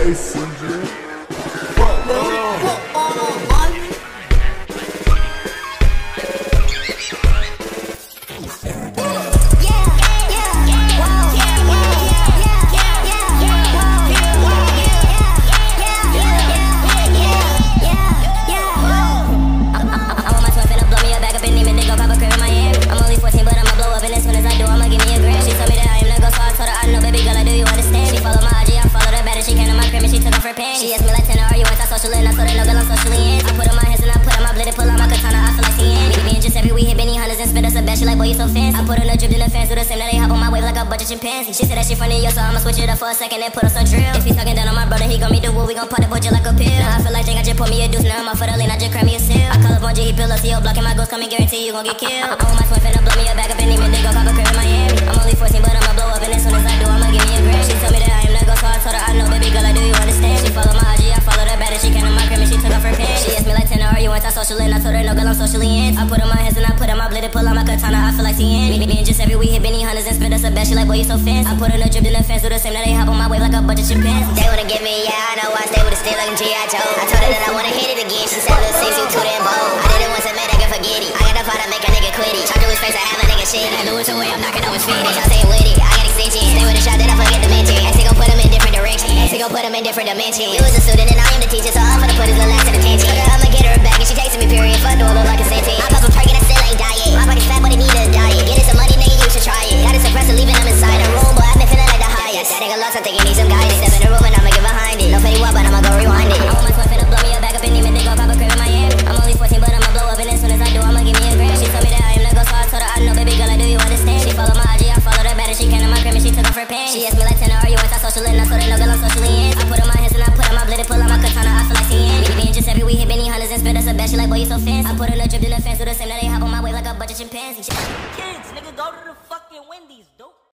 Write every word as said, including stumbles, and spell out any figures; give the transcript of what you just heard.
messenger. She asked me like ten, are you anti-social? And I told her no, girl, I'm socially in. I put on my hands and I put on my blade, pull out my katana, I feel like seeing. Me, me and just every we hit Benny Hunters and spit us a bed. She like, boy, you so fancy. I put on a drip in the fans, do the same, now they hop on my wave like a bunch of chimpanzees. She said that she funny, yo, so I'ma switch it up for a second and put on some drill. If he talking down on my brother, he gon' me do what we gon' pop the boy just like a pill. Now I feel like Jake, I just put me a deuce, now I'm off for the lane, I just cry me a seal. I call up on G, he pill up, C O blocking my ghost, come and guarantee you gon' get killed. I want my twin finna blow me a bag up in him and they gon' pop a crib in Miami. I'm only fourteen, but I'ma blow up, and as soon as I do, I'ma give me a grand. She told me that I am that ghost, so I told her I know, baby girl, I do you understand? She follow my I G, I follow that bad, and she came to my crib and she took off her pants. She asked me like ten, are you anti-social? And I told her no, girl, I'm socially in. I put on my hands and I put on my blade, pull out my katana, I feel like seeing. Me, me and just every we hit Benny Hunters and spit us a bed. She like, boy, you so fancy. I put on a drip in the fence, do the same, now they hop on my wave like a bunch of chimpanzees. They wanna get me, yeah, I know I stay with a still like G I Joe. I told her that I wanna hit it again, she said, little six, you too damn bold. I did it once and made that girl forget it. I got the fire to make a nigga quit it. Charge to his face, I have a nigga shit. I do it to way I'm knocking on his feet. Bitch, I say it with it, I got extensions. Stay with a shot, then I forget the mention. X gon' put him in different directions. X gon' put him in different dimensions. You was a student and I am the teacher, so I'm finna put his little ass in attention. Told her I'ma get her back and she tasting me, period. Fuck, do I look like a sentence? I pop a perk and I still ain't diet. My pocket's fat, but it need a diet. Get it some money, nigga, you should try it. Got it suppressed, leaving them inside the room, boy, I've been feeling like the highest. That nigga lost, I think he needs some guidance. Step in the room and I'ma get behind it. No petty what, but I'ma go rewind it. I want my twin finna blow me a bag up in him and they gon' pop a crib in Miami. I'm only fourteen, but I'ma blow up, and as soon as I do, I'ma give me a grand. She told me that I am that ghost, so I told her I know, baby girl, I do you understand? She follow my I G, I follow that bad, and she came to my crib and she took off her pants. She asked me like ten, are you anti-social? And I told her no, girl, I'm socially in. I put on my hands and I put on my blade, pull out my katana, I feel like seeing. Me, me and just every we hit Benny Hunters and spit us a bed. She like, boy, you so fancy. I put on a drip in the fence, do the same, now they hop on my wave like a bunch of chimpanzees. Kids, nigga, go to the fucking Wendy's, dope.